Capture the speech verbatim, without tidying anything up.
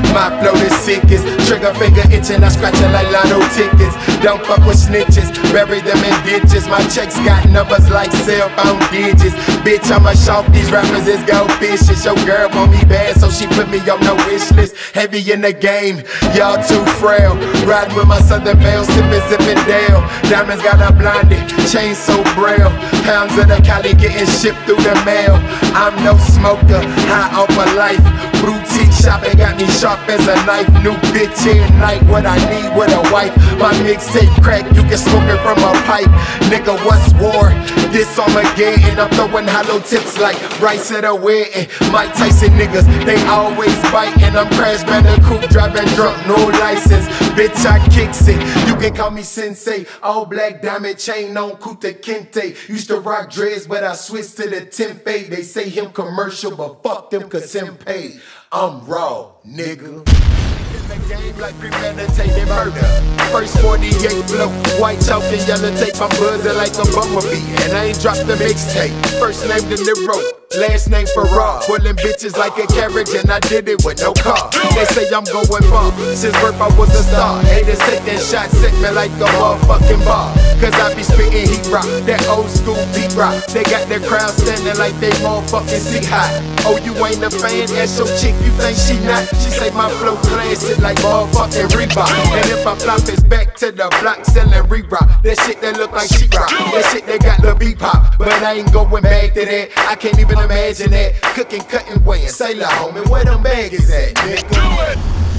My flow the sickest, trigger finger itching, I scratch it like lotto tickets. Don't fuck with snitches, bury them in ditches. My checks got numbers like cell phone digits. Bitch, I'ma shock these rappers is go fishing. Your girl want me bad, so she put me on no wish list. Heavy in the game, y'all too frail. Riding with my Southern Belle, sipping, sipping Dale. Diamonds got her blinded, chain so braille. Pounds of the Cali getting shipped through the mail. I'm no smoker, high off my life. Boutique shopping got me sharp as a knife. New bitch here night, what I need with a wife. My mixtape crack, you can smoke it from a pipe. Nigga, what's war? This Armageddon. I'm throwing hollow tips like Bryce at a wedding. Mike Tyson niggas, they always biting. I'm Crash Bandicoot, driving drunk, no license. Bitch, I kicks it. You can call me Sensei. All black diamond chain on Kuta Kente. Used to rock dreads, but I switched to the Tempeh. They say him commercial, but fuck them cause him paid. I'm raw, nigga. In the game like premeditated murder. First forty-eight blow, white chalk and yellow tape. I'm buzzing like a bumblebee, and I ain't dropped the mixtape. First name De Niro, last name Farrar. Pulling bitches like a carriage, and I did it with no car. They say I'm going far, since birth I was a star. Haters taking shots at me like a motherfucking bar. Cause I be spitting heat rock, that old school beat rock. They got their crowd standing like they motherfucking see hot. Oh, you ain't a fan? Ask your chick, you think she not? She say my flow classic like motherfucking Reebok. And if I flop it's back to the block selling Reebok. That shit that look like sheetrock, that shit that got the beat pop. But I ain't going back to that, I can't even imagine that. Cooking, cutting, weighing, say la homie, where them bags at, nigga?